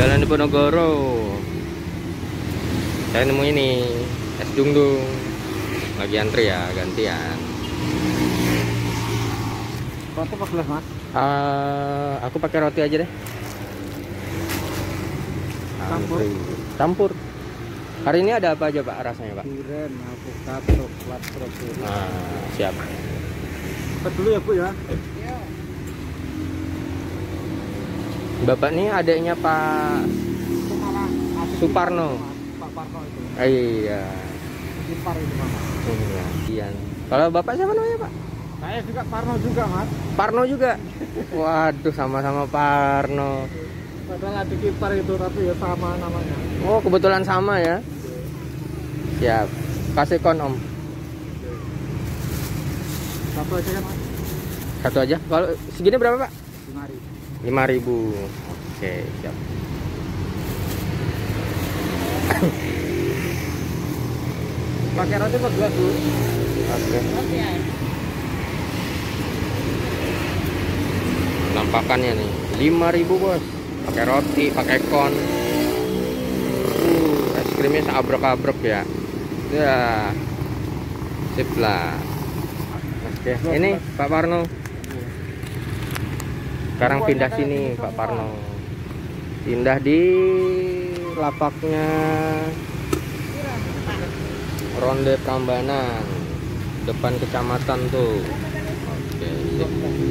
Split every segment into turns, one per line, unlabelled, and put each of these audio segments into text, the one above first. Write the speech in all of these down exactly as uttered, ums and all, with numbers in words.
Jalan Diponegoro. Saya nemu ini es dungdung. Lagi antri ya, gantian.
Roti apa gelas, Mas?
Uh, aku pakai roti aja deh.
Campur.
Antri. Campur. Hari ini ada apa aja Pak rasanya Pak?
Durian, alpukat, coklat, strawberry.
Nah, siap.
Cepat dulu ya Bu ya.
Bapak ini adiknya Pak
Itu malah asik
Suparno.
itu, Mas. Pak Parno itu.
Eh, iya.
Simpar itu, Mas.
Iya. Iya. Kalau Bapak siapa namanya Pak?
Saya juga Parno juga, Mas.
Parno juga. Waduh, sama-sama Parno.
Padahal adik ipar itu tapi ya sama namanya.
Oh, kebetulan sama ya. Siap. Kasih kon Om.
Satu aja kan, Mas?
Satu aja. Kalau segini berapa Pak?
lima ribu.
lima ribu. Oke, siap.
Pakai roti apa gelas, Bu?
Oke. Nampakannya nih lima ribu bos. Pakai roti, pakai kon. Uh, es krimnya seabrek-abrek ya. Ya. Sip lah. Oke, ini Pak Parno. Sekarang pindah sini Pak Parno. Pindah di lapaknya Ronde Prambanan, depan kecamatan tuh. Oke, sip.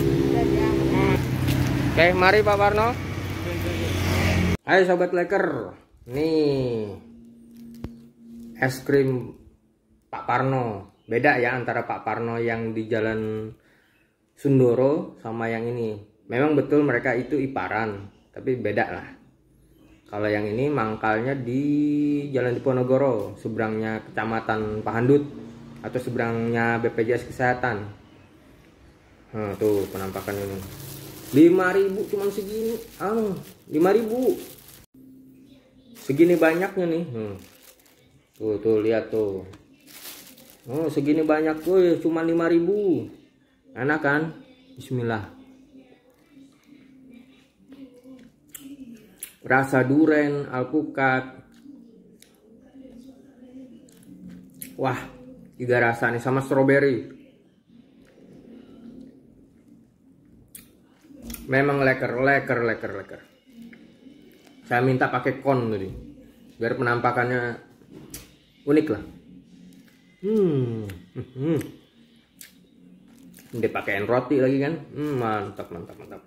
Oke, mari Pak Parno. Ayo sobat leker. Nih. Es krim Pak Parno. Beda ya antara Pak Parno yang di Jalan Sundoro sama yang ini. Memang betul mereka itu iparan, tapi beda lah. Kalau yang ini mangkalnya di Jalan Diponegoro, seberangnya Kecamatan Pahandut atau seberangnya B P J S Kesehatan. Nah, tuh penampakan ini. lima ribu cuman segini. Ah, lima ribu. Segini banyaknya nih. Hmm. Tuh, tuh lihat tuh. Oh, segini banyak tuh cuma lima ribu. Enak kan? Bismillah. Rasa duren, alpukat. Wah, tiga rasa nih sama stroberi. Memang leker, leker, leker, leker. Saya minta pakai kon tadi, biar penampakannya unik lah. Hmm, hmm. Dia pakein roti lagi kan? Hmm, mantap, mantap, mantap.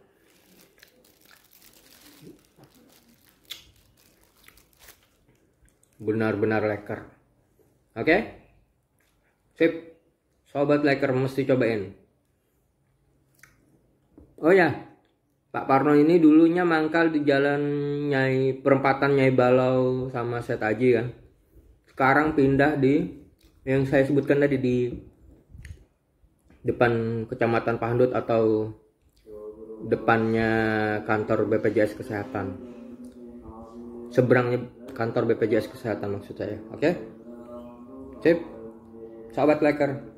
Benar-benar leker. Oke? Sip. Sobat leker mesti cobain. Oh ya, Pak Parno ini dulunya mangkal di jalan Nyai, perempatan Nyai Balau sama Setaji kan. Sekarang pindah di yang saya sebutkan tadi di depan Kecamatan Pahandut atau depannya kantor B P J S Kesehatan. Seberangnya kantor B P J S Kesehatan maksud saya. Oke? Sip. Sahabat leker.